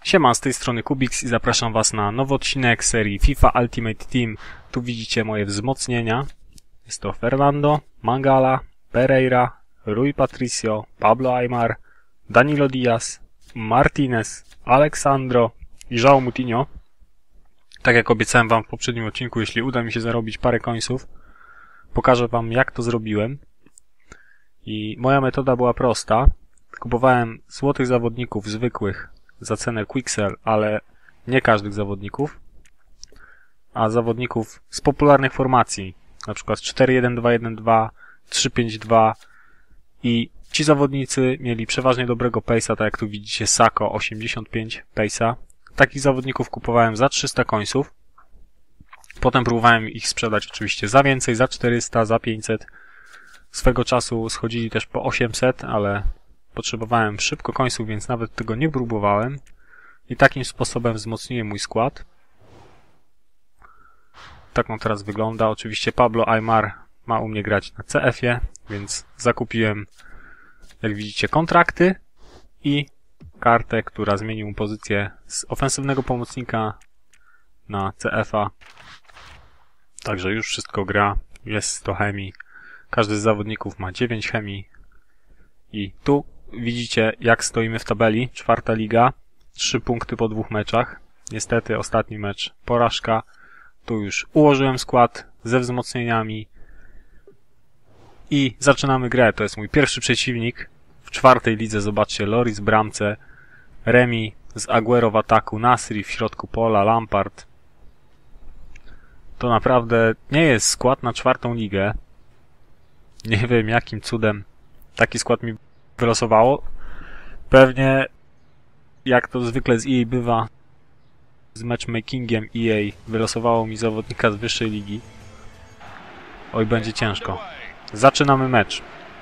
Siema, z tej strony Kubix i zapraszam Was na nowy odcinek serii FIFA Ultimate Team. Tu widzicie moje wzmocnienia. Jest to Fernando, Mangala, Pereira, Rui Patricio, Pablo Aimar, Danilo Diaz, Martinez, Alexandro i João Moutinho. Tak jak obiecałem Wam w poprzednim odcinku, jeśli uda mi się zarobić parę końców, pokażę Wam, jak to zrobiłem. I moja metoda była prosta. Kupowałem złotych zawodników zwykłych za cenę Quicksell, ale nie każdych zawodników, a zawodników z popularnych formacji, na przykład 4-1-2-1-2, 3-5-2 i ci zawodnicy mieli przeważnie dobrego pace'a, tak jak tu widzicie Sako 85 pace'a. Takich zawodników kupowałem za 300 końców. Potem próbowałem ich sprzedać oczywiście za więcej, za 400, za 500. Swego czasu schodzili też po 800, ale potrzebowałem szybko końców, więc nawet tego nie próbowałem. I takim sposobem wzmocniłem mój skład. Tak on teraz wygląda. Oczywiście Pablo Aimar ma u mnie grać na CF-ie, więc zakupiłem, jak widzicie, kontrakty i kartę, która zmieni mu pozycję z ofensywnego pomocnika na CF-a. Także już wszystko gra. Jest 100 chemii. Każdy z zawodników ma 9 chemii. I tu widzicie, jak stoimy w tabeli. 4. liga. 3 punkty po 2 meczach. Niestety ostatni mecz porażka. Tu już ułożyłem skład ze wzmocnieniami. I zaczynamy grę. To jest mój pierwszy przeciwnik. W 4. lidze zobaczcie Loris w bramce. Remi z Aguero w ataku. Nasri w środku pola. Lampard. To naprawdę nie jest skład na 4. ligę. Nie wiem, jakim cudem taki skład mi wylosowało. Pewnie, jak to zwykle z EA bywa, z matchmakingiem EA wylosowało mi zawodnika z wyższej ligi. Oj, będzie ciężko. Zaczynamy mecz.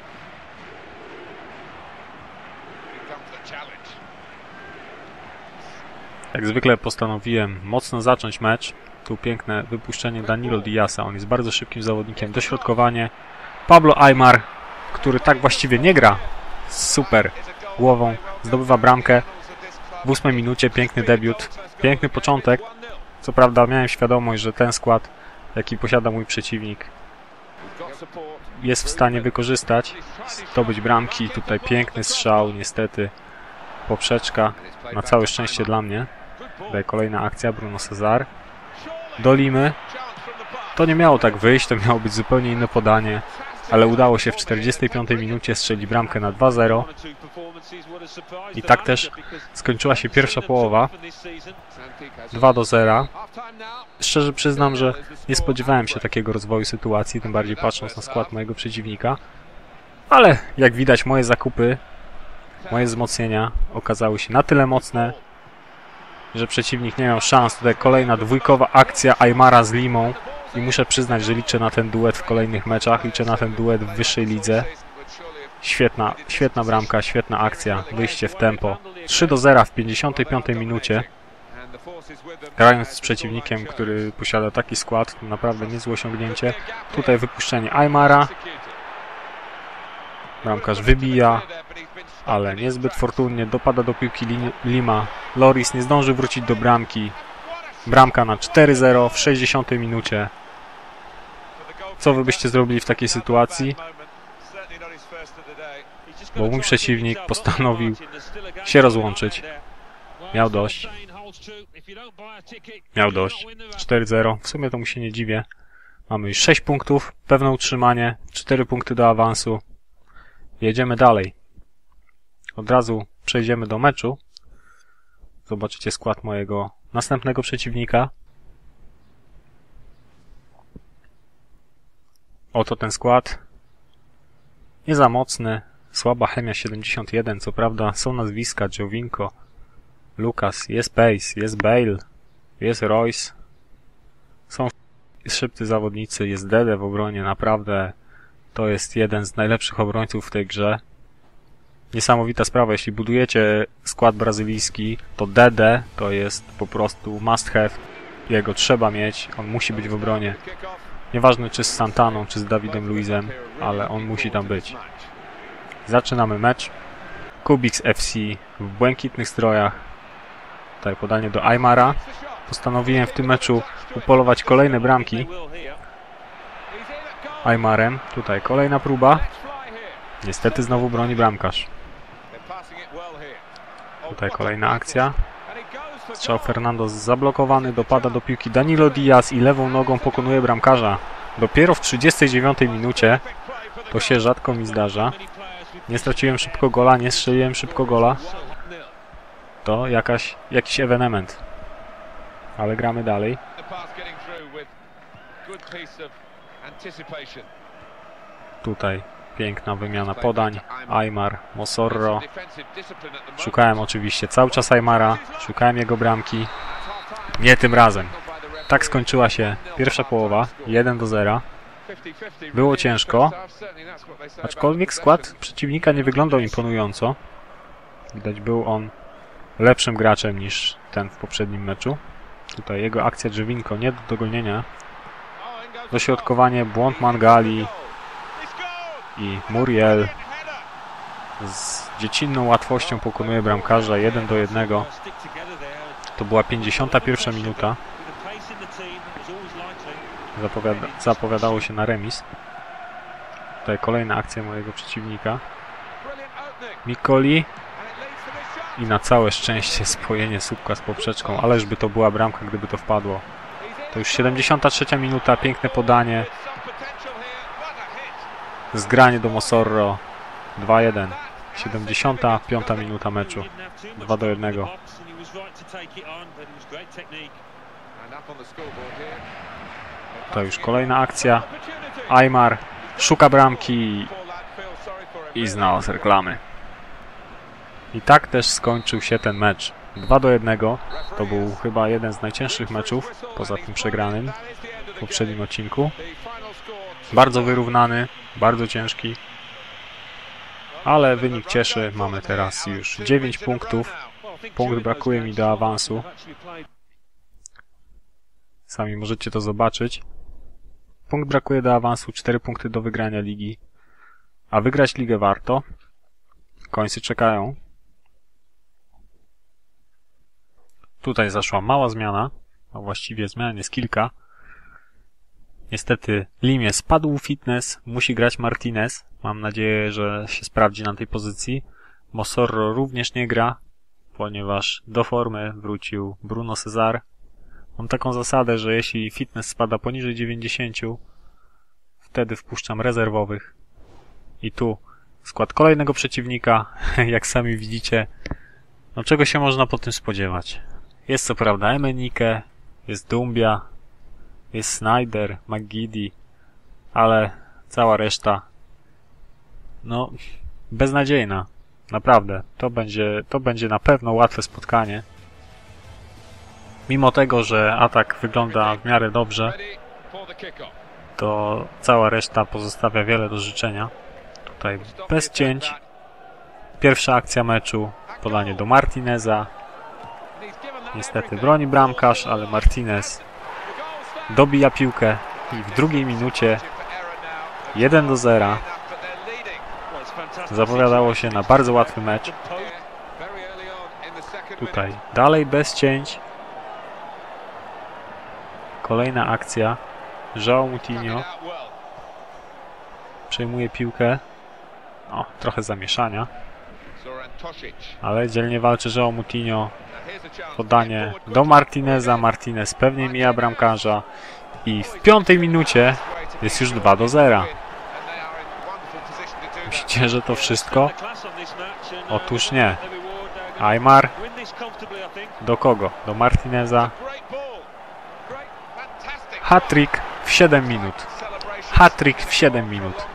Jak zwykle postanowiłem mocno zacząć mecz. Tu piękne wypuszczenie Danilo Diaza. On jest bardzo szybkim zawodnikiem. Dośrodkowanie. Pablo Aimar, który tak właściwie nie gra super głową, zdobywa bramkę w 8 minucie. Piękny debiut, piękny początek. Co prawda miałem świadomość, że ten skład, jaki posiada mój przeciwnik, jest w stanie wykorzystać, zdobyć bramki. Tutaj piękny strzał, niestety poprzeczka, na całe szczęście dla mnie. Tutaj kolejna akcja, Bruno Cesar. Do Limy. To nie miało tak wyjść, to miało być zupełnie inne podanie, ale udało się w 45 minucie strzelić bramkę na 2-0. I tak też skończyła się pierwsza połowa. 2-0. Szczerze przyznam, że nie spodziewałem się takiego rozwoju sytuacji, tym bardziej patrząc na skład mojego przeciwnika. Ale jak widać, moje zakupy, moje wzmocnienia okazały się na tyle mocne, że przeciwnik nie miał szans. Tutaj kolejna dwójkowa akcja Aimara z Limą. I muszę przyznać, że liczę na ten duet w kolejnych meczach. Liczę na ten duet w wyższej lidze. Świetna bramka, świetna akcja. Wyjście w tempo. 3-0 w 55 minucie. Grając z przeciwnikiem, który posiada taki skład, to naprawdę niezłe osiągnięcie. Tutaj wypuszczenie Aimara. Bramkarz wybija, ale niezbyt fortunnie. Dopada do piłki Lima. Loris nie zdąży wrócić do bramki. Bramka na 4-0 w 60 minucie. Co wy byście zrobili w takiej sytuacji? Bo mój przeciwnik postanowił się rozłączyć. Miał dość. Miał dość. 4-0. W sumie to mu się nie dziwię. Mamy już 6 punktów. Pewne utrzymanie. 4 punkty do awansu. Jedziemy dalej. Od razu przejdziemy do meczu. Zobaczycie skład mojego następnego przeciwnika. Oto ten skład. Nie za mocny. Słaba chemia 71. Co prawda są nazwiska Jovinko, Lucas, jest Pace, jest Bale, jest Royce. Są szybcy zawodnicy, jest Dede w obronie. Naprawdę to jest jeden z najlepszych obrońców w tej grze. Niesamowita sprawa, jeśli budujecie skład brazylijski, to Dede to jest po prostu must have. Jego trzeba mieć, on musi być w obronie. Nieważne czy z Santaną, czy z Davidem Luizem, ale on musi tam być. Zaczynamy mecz. Kubix FC w błękitnych strojach. Tutaj podanie do Aymara. Postanowiłem w tym meczu upolować kolejne bramki Aymarem. Tutaj kolejna próba. Niestety znowu broni bramkarz. Tutaj kolejna akcja. Strzał Fernando zablokowany, dopada do piłki Danilo Diaz i lewą nogą pokonuje bramkarza. Dopiero w 39 minucie. To się rzadko mi zdarza. Nie straciłem szybko gola, nie strzeliłem szybko gola. To jakiś ewenement. Ale gramy dalej. Tutaj piękna wymiana podań. Aymar, Mosorro. Szukałem oczywiście cały czas Aymara. Szukałem jego bramki. Nie tym razem. Tak skończyła się pierwsza połowa. 1-0. Było ciężko. Aczkolwiek skład przeciwnika nie wyglądał imponująco. Widać, był on lepszym graczem niż ten w poprzednim meczu. Tutaj jego akcja Drzewinko nie do dogonienia. Dośrodkowanie, błąd Mangali i Muriel z dziecinną łatwością pokonuje bramkarza 1-1. To była 51 minuta. Zapowiadało się na remis. Tutaj kolejna akcja mojego przeciwnika. Mikoli. I na całe szczęście spojenie słupka z poprzeczką. Ależ by to była bramka, gdyby to wpadło. To już 73 minuta. Piękne podanie. Zgranie do Mosorro. 2-1. 75 minuta meczu. 2-1. To już kolejna akcja. Aymar szuka bramki i znalazł reklamy. I tak też skończył się ten mecz. 2-1. To był chyba jeden z najcięższych meczów, poza tym przegranym w poprzednim odcinku. Bardzo wyrównany, bardzo ciężki. Ale wynik cieszy. Mamy teraz już 9 punktów. Punkt brakuje mi do awansu. Sami możecie to zobaczyć. Punkt brakuje do awansu, 4 punkty do wygrania ligi. A wygrać ligę warto. Końcy czekają. Tutaj zaszła mała zmiana, a właściwie zmian jest kilka. Niestety Limie spadł fitness, musi grać Martinez. Mam nadzieję, że się sprawdzi na tej pozycji. Mosorro również nie gra, ponieważ do formy wrócił Bruno Cesar. Mam taką zasadę, że jeśli fitness spada poniżej 90, wtedy wpuszczam rezerwowych. I tu skład kolejnego przeciwnika, jak sami widzicie. No czego się można po tym spodziewać? Jest co prawda Emenike, jest Dumbia, jest Snyder, McGiddy, ale cała reszta no beznadziejna. Naprawdę, to będzie na pewno łatwe spotkanie. Mimo tego, że atak wygląda w miarę dobrze, to cała reszta pozostawia wiele do życzenia. Tutaj bez cięć. Pierwsza akcja meczu, podanie do Martineza. Niestety broni bramkarz, ale Martinez dobija piłkę i w drugiej minucie 1-0. Zapowiadało się na bardzo łatwy mecz. Tutaj dalej bez cięć. Kolejna akcja. João Moutinho przejmuje piłkę. O, trochę zamieszania. Ale dzielnie walczy João Moutinho. Podanie do Martineza. Martinez pewnie mija bramkarza. I w 5 minucie jest już 2-0. Myślicie, że to wszystko? Otóż nie. Aymar. Do kogo? Do Martineza. Hat-trick w 7 minut. Hat-trick w 7 minut.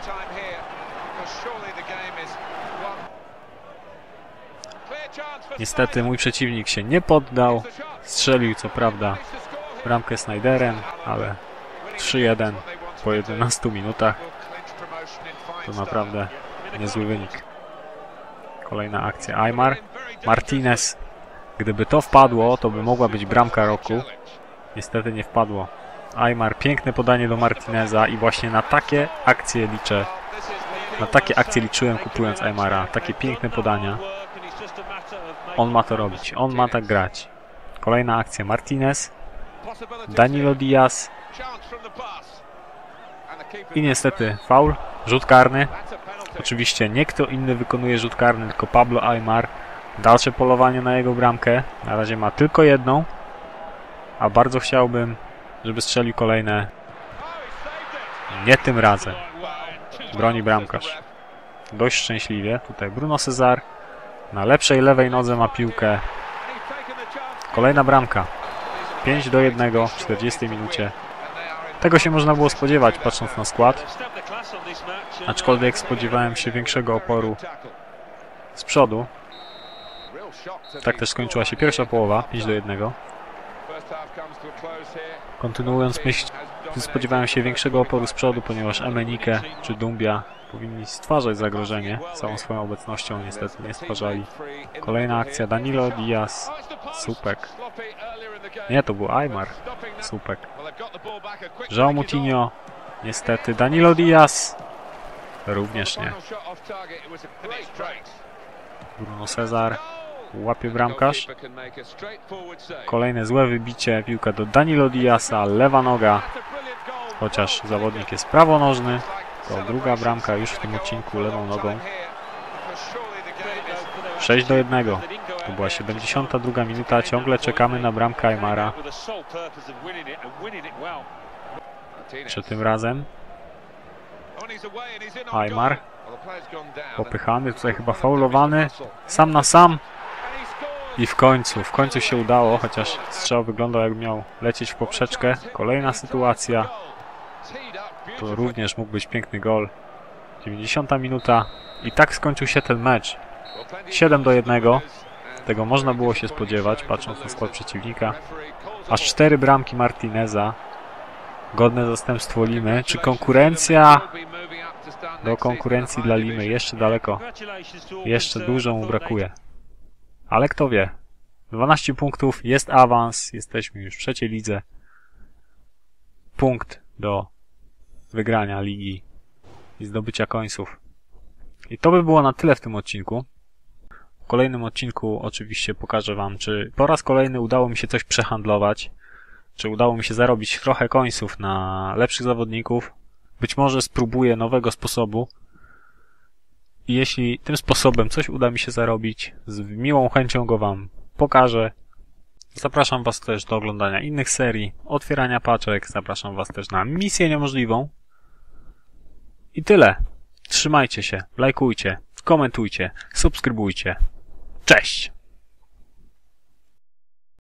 Niestety mój przeciwnik się nie poddał. Strzelił co prawda bramkę Snyderem, ale 3-1 po 11 minutach. To naprawdę niezły wynik. Kolejna akcja Aymar. Martinez. Gdyby to wpadło, to by mogła być bramka roku. Niestety nie wpadło. Aymar, piękne podanie do Martineza i właśnie na takie akcje liczę. Na takie akcje liczyłem kupując Aymara. Takie piękne podania. On ma to robić. On ma tak grać. Kolejna akcja Martinez, Danilo Diaz i niestety faul, rzut karny. Oczywiście nie kto inny wykonuje rzut karny, tylko Pablo Aimar. Dalsze polowanie na jego bramkę. Na razie ma tylko jedną, a bardzo chciałbym, żeby strzelił kolejne. Nie tym razem. Broni bramkarz. Dość szczęśliwie. Tutaj Bruno Cesar na lepszej lewej nodze ma piłkę. Kolejna bramka. 5-1 w 40 minucie. Tego się można było spodziewać, patrząc na skład. Aczkolwiek spodziewałem się większego oporu z przodu. Tak też skończyła się pierwsza połowa, 5-1. Kontynuując myśl, spodziewałem się większego oporu z przodu, ponieważ Emenike czy Dumbia powinni stwarzać zagrożenie całą swoją obecnością, niestety nie stwarzali. Kolejna akcja Danilo Diaz, Supek. Nie, to był Aimar, Supek. João Moutinho, niestety Danilo Diaz, również nie. Bruno Cesar, łapie bramkarz. Kolejne złe wybicie, piłka do Danilo Diaza, lewa noga. Chociaż zawodnik jest prawonożny, to druga bramka już w tym odcinku lewą nogą. 6-1. To była 72 minuta, ciągle czekamy na bramkę Aimara. Czy tym razem Aimar popychany, tutaj chyba faulowany, sam na sam. I w końcu się udało, chociaż strzał wyglądał jakby miał lecieć w poprzeczkę. Kolejna sytuacja. To również mógł być piękny gol. 90 minuta i tak skończył się ten mecz. 7-1. Tego można było się spodziewać, patrząc na skład przeciwnika. Aż 4 bramki Martineza. Godne zastępstwo Limy. Czy konkurencja? Do konkurencji dla Limy jeszcze daleko. Jeszcze dużo mu brakuje. Ale kto wie. 12 punktów, jest awans, jesteśmy już w trzeciej lidze. Punkt do wygrania ligi i zdobycia końców. I to by było na tyle w tym odcinku. W kolejnym odcinku oczywiście pokażę Wam, czy po raz kolejny udało mi się coś przehandlować, czy udało mi się zarobić trochę końców na lepszych zawodników. Być może spróbuję nowego sposobu. I jeśli tym sposobem coś uda mi się zarobić, z miłą chęcią go Wam pokażę. Zapraszam Was też do oglądania innych serii, otwierania paczek, zapraszam Was też na misję niemożliwą. I tyle. Trzymajcie się, lajkujcie, komentujcie, subskrybujcie. Cześć!